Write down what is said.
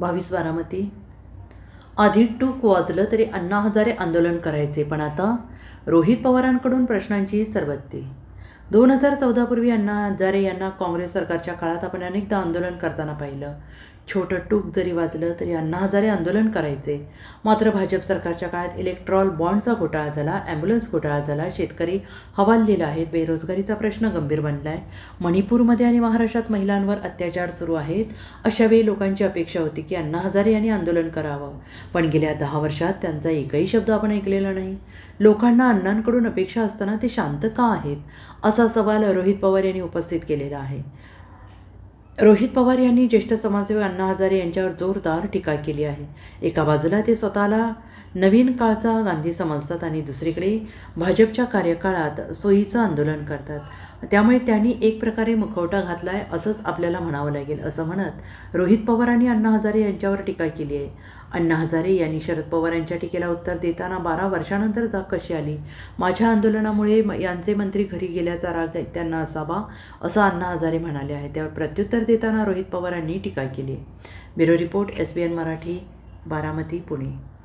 22 बारामती. आधी टूक वाजलं तरी अण्णा हजारे आंदोलन करायचे, पण आता रोहित पवारांकडून प्रश्नांची सरबत्ती. 2014 पूर्वी अण्णा हजारे यांना काँग्रेस सरकारच्या काळात आपण अनेकदा आंदोलन करताना पाहिलं. छोटं टूक जरी वाजलं तरी अण्णा हजारे आंदोलन करायचे. मात्र भाजप सरकारच्या काळात इलेक्ट्रॉल बॉन्डचा घोटाळा झाला, ॲम्ब्युलन्स घोटाळा झाला, शेतकरी हवाललेला आहेत, बेरोजगारीचा प्रश्न गंभीर बनला आहे, मणिपूरमध्ये आणि महाराष्ट्रात महिलांवर अत्याचार सुरू आहेत. अशावेळी लोकांची अपेक्षा होती की अण्णा हजारे यांनी आंदोलन करावं, पण गेल्या 10 वर्षात त्यांचा एकही शब्द आपण ऐकलेला नाही. लोकांना अण्णांकडून अपेक्षा असताना ते शांत का आहेत, असा सवाल रोहित पवार यांनी उपस्थित केलेला आहे. रोहित पवार यांनी ज्येष्ठ समाजसेवक अण्णा हजारे यांच्यावर जोरदार टीका केली आहे. एका बाजूला ते स्वतःला नवीन काळचा गांधी समजतात आणि दुसरीकडे भाजपच्या कार्यकाळात सोयीचं आंदोलन करतात. त्यामुळे त्यांनी एक प्रकारे मुखवटा घातला आहे असंच आपल्याला म्हणावं लागेल, असं म्हणत रोहित पवारांनी अण्णा हजारे यांच्यावर टीका केली आहे. अण्णा हजारे यांनी शरद पवार यांच्या टीकेला उत्तर देताना 12 वर्षानंतर जाग कशी आली, माझ्या आंदोलनामुळे यांचे मंत्री घरी गेल्याचा राग त्यांना असावा, असं अण्णा हजारे म्हणाले आहे. त्यावर प्रत्युत्तर देताना रोहित पवारांनी टीका केली. Bureau report, SBN Marathi, Baramati, Pune.